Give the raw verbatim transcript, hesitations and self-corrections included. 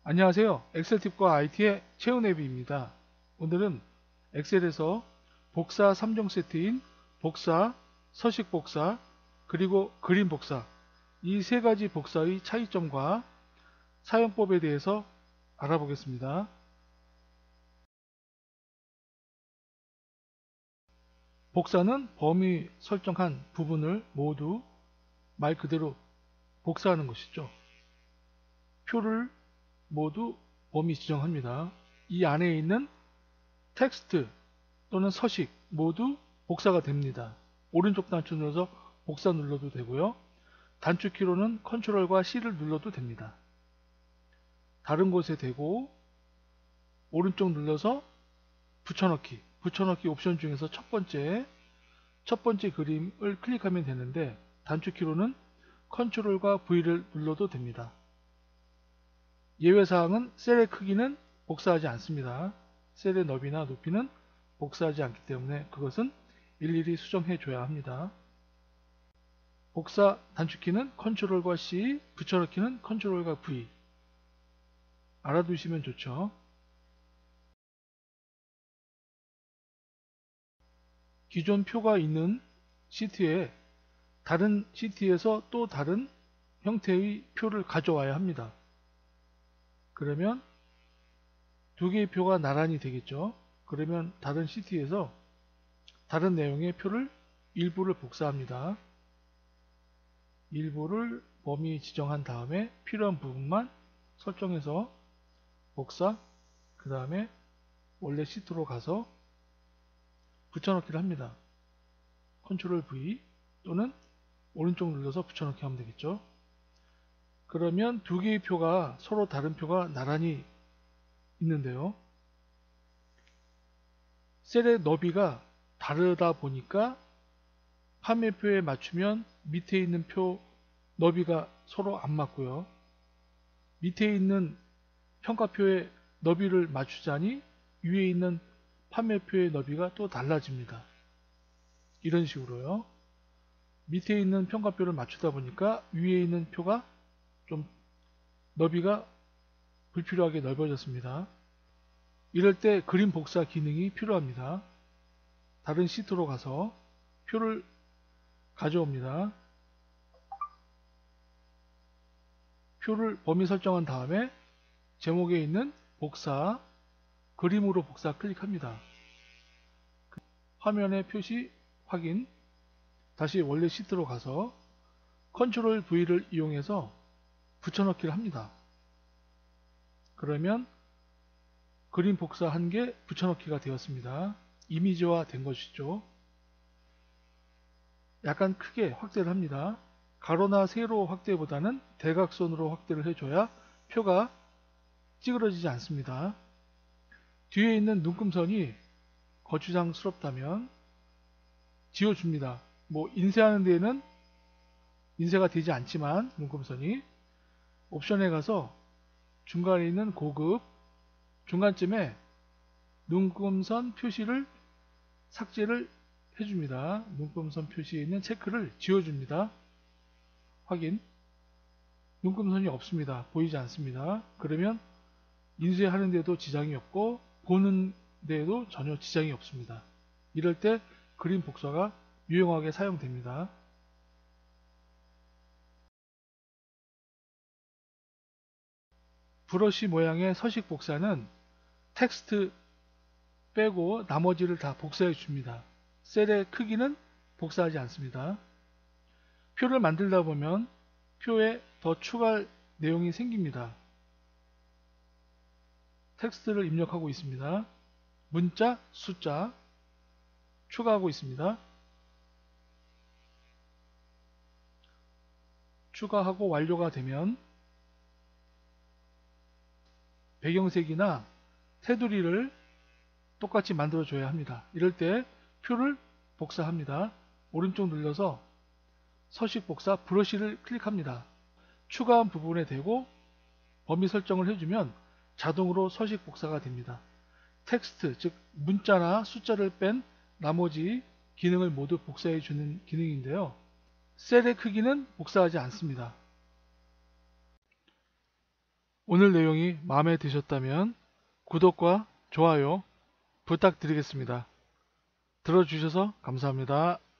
안녕하세요. 엑셀팁과 아이티의 최은혜비입니다. 오늘은 엑셀에서 복사 삼 종 세트인 복사, 서식 복사, 그리고 그림 복사 이 세 가지 복사의 차이점과 사용법에 대해서 알아보겠습니다. 복사는 범위 설정한 부분을 모두 말 그대로 복사하는 것이죠. 표를 모두 범위 지정합니다. 이 안에 있는 텍스트 또는 서식 모두 복사가 됩니다. 오른쪽 단추 눌러서 복사 눌러도 되고요. 단축키로는 컨트롤과 씨를 눌러도 됩니다. 다른 곳에 대고 오른쪽 눌러서 붙여넣기 붙여넣기 옵션 중에서 첫 번째 첫 번째 그림을 클릭하면 되는데 단축키로는 컨트롤과 브이를 눌러도 됩니다. 예외사항은 셀의 크기는 복사하지 않습니다. 셀의 너비나 높이는 복사하지 않기 때문에 그것은 일일이 수정해 줘야 합니다. 복사 단축키는 컨트롤과 씨, 붙여넣기는 컨트롤과 브이. 알아두시면 좋죠. 기존 표가 있는 시트에 다른 시트에서 또 다른 형태의 표를 가져와야 합니다. 그러면 두 개의 표가 나란히 되겠죠. 그러면 다른 시트에서 다른 내용의 표를 일부를 복사합니다. 일부를 범위 지정한 다음에 필요한 부분만 설정해서 복사, 그 다음에 원래 시트로 가서 붙여넣기를 합니다. 컨트롤 브이 또는 오른쪽 눌러서 붙여넣기 하면 되겠죠. 그러면 두 개의 표가 서로 다른 표가 나란히 있는데요. 셀의 너비가 다르다 보니까 판매표에 맞추면 밑에 있는 표 너비가 서로 안 맞고요. 밑에 있는 평가표의 너비를 맞추자니 위에 있는 판매표의 너비가 또 달라집니다. 이런 식으로요. 밑에 있는 평가표를 맞추다 보니까 위에 있는 표가 좀 너비가 불필요하게 넓어졌습니다. 이럴 때 그림 복사 기능이 필요합니다. 다른 시트로 가서 표를 가져옵니다. 표를 범위 설정한 다음에 제목에 있는 복사, 그림으로 복사 클릭합니다. 화면의 표시 확인, 다시 원래 시트로 가서 컨트롤 브이를 이용해서 붙여넣기를 합니다. 그러면 그림 복사 한 개 붙여넣기가 되었습니다. 이미지화 된 것이죠. 약간 크게 확대를 합니다. 가로나 세로 확대보다는 대각선으로 확대를 해줘야 표가 찌그러지지 않습니다. 뒤에 있는 눈금선이 거추장스럽다면 지워줍니다. 뭐 인쇄하는 데에는 인쇄가 되지 않지만 눈금선이 옵션에 가서 중간에 있는 고급 중간쯤에 눈금선 표시를 삭제를 해줍니다. 눈금선 표시에 있는 체크를 지워줍니다. 확인. 눈금선이 없습니다. 보이지 않습니다. 그러면 인쇄하는 데도 지장이 없고 보는 데에도 전혀 지장이 없습니다. 이럴 때 그림 복사가 유용하게 사용됩니다. 브러쉬 모양의 서식 복사는 텍스트 빼고 나머지를 다 복사해 줍니다. 셀의 크기는 복사하지 않습니다. 표를 만들다 보면 표에 더 추가할 내용이 생깁니다. 텍스트를 입력하고 있습니다. 문자, 숫자 추가하고 있습니다. 추가하고 완료가 되면 배경색이나 테두리를 똑같이 만들어 줘야 합니다. 이럴 때 표를 복사합니다. 오른쪽 눌러서 서식 복사 브러쉬를 클릭합니다. 추가한 부분에 대고 범위 설정을 해주면 자동으로 서식 복사가 됩니다. 텍스트, 즉 문자나 숫자를 뺀 나머지 기능을 모두 복사해 주는 기능인데요. 셀의 크기는 복사하지 않습니다. 오늘 내용이 마음에 드셨다면 구독과 좋아요 부탁드리겠습니다. 들어주셔서 감사합니다.